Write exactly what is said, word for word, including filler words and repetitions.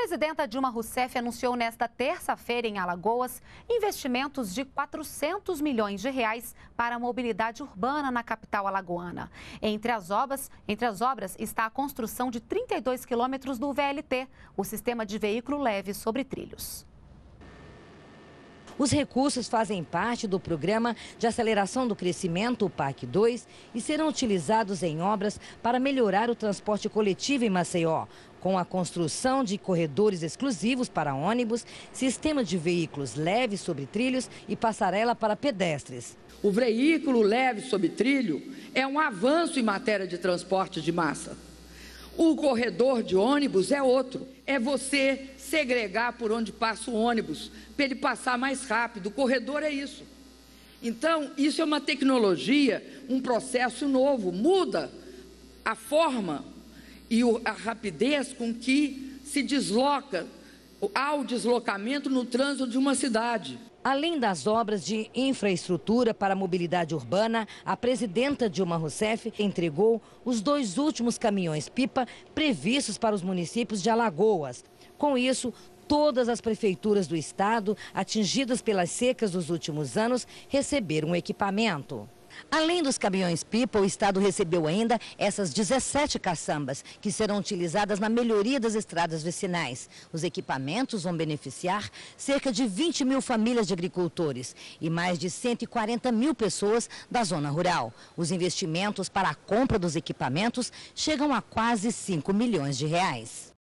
presidenta Dilma Rousseff anunciou nesta terça-feira em Alagoas investimentos de quatrocentos milhões de reais para a mobilidade urbana na capital alagoana. Entre as obras, entre as obras está a construção de trinta e dois quilômetros do V L T, o sistema de veículo leve sobre trilhos. Os recursos fazem parte do Programa de Aceleração do Crescimento, o P A C dois, e serão utilizados em obras para melhorar o transporte coletivo em Maceió, com a construção de corredores exclusivos para ônibus, sistema de veículos leves sobre trilhos e passarela para pedestres. O veículo leve sobre trilho é um avanço em matéria de transporte de massa. O corredor de ônibus é outro, é você segregar por onde passa o ônibus, para ele passar mais rápido. O corredor é isso. Então, isso é uma tecnologia, um processo novo, muda a forma e a rapidez com que se desloca, há o deslocamento no trânsito de uma cidade. Além das obras de infraestrutura para a mobilidade urbana, a presidenta Dilma Rousseff entregou os dois últimos caminhões-pipa previstos para os municípios de Alagoas. Com isso, todas as prefeituras do estado, atingidas pelas secas dos últimos anos, receberam equipamento. Além dos caminhões-pipa, o estado recebeu ainda essas dezessete caçambas, que serão utilizadas na melhoria das estradas vicinais. Os equipamentos vão beneficiar cerca de vinte mil famílias de agricultores e mais de cento e quarenta mil pessoas da zona rural. Os investimentos para a compra dos equipamentos chegam a quase cinco milhões de reais.